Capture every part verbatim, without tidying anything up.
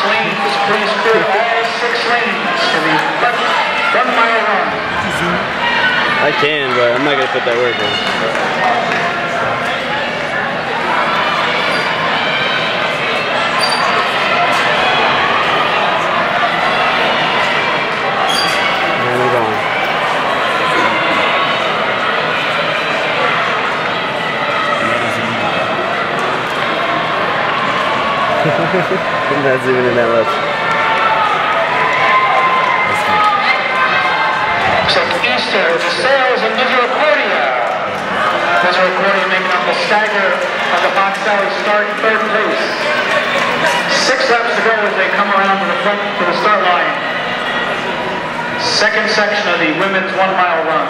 lanes. Please clear all six lanes to the left one mile run. I can, but I'm not going to put that work in. I'm not zooming in that much. Check Easter, DeSales and Misericordia. Misericordia making up the stagger of the Fox Valley start in third place. Six laps to go as they come around to the front to the start line. Second section of the women's one mile run.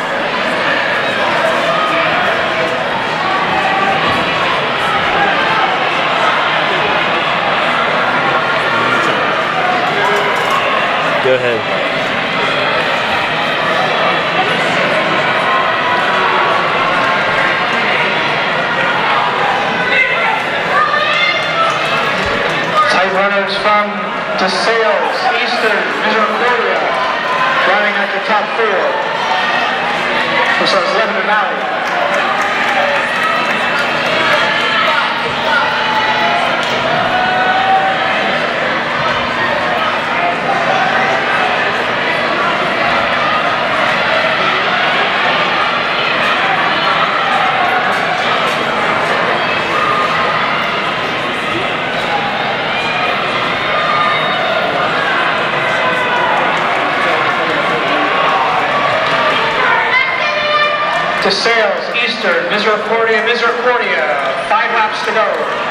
Go ahead. Tight runners from DeSales, Eastern, Misericordia, driving at the top four. So it's Lebanon Valley. DeSales, Eastern, Misericordia, Misericordia. Five laps to go.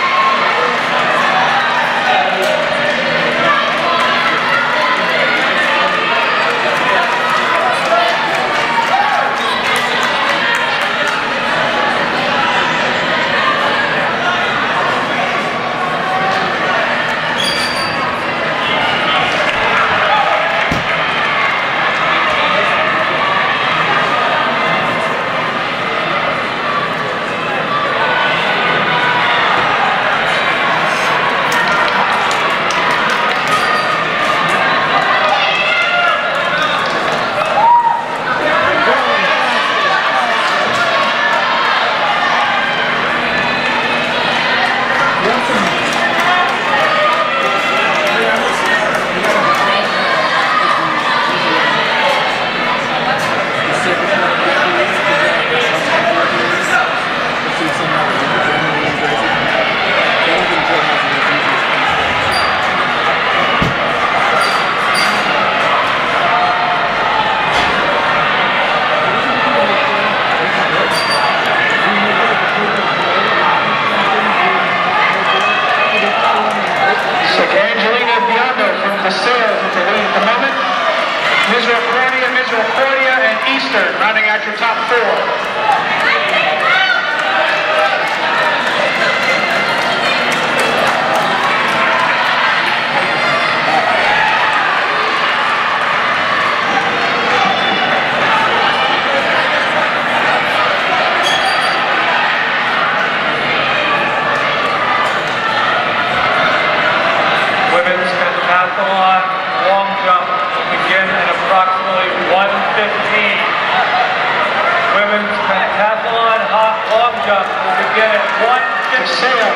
Misericordia, Misericordia, and Eastern rounding out your top four. Women's pentathlon long jump will begin at approximately one fifteen. Women's pentathlon hot long jump will begin at one fifteen.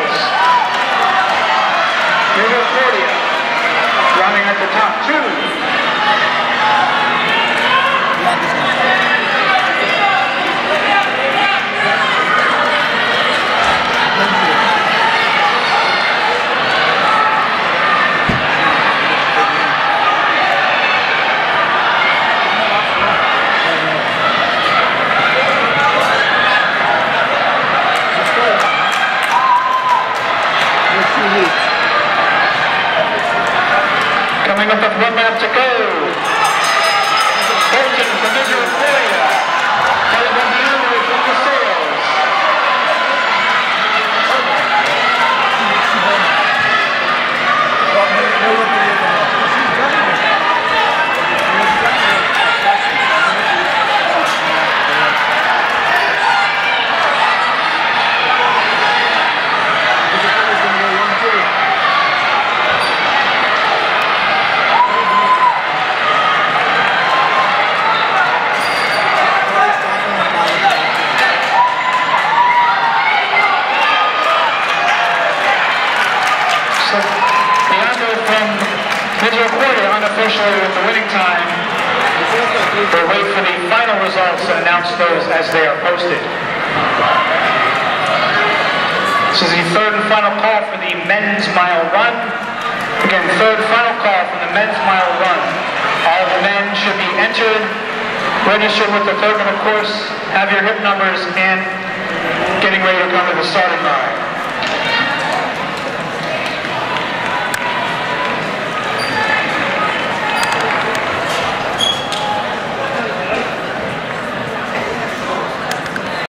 Misericordia running at the top two. Coming up with one lap to go. Bolton from Misericordia. Caleb Bianco from DeSales. Misericordia unofficially with the winning time. We'll wait for the final results and announce those as they are posted. This is the third and final call for the men's mile run. Again, third final call for the men's mile run. All the men should be entered, registered with the Thurman, of course, have your hip numbers, and getting ready to come to the starting line.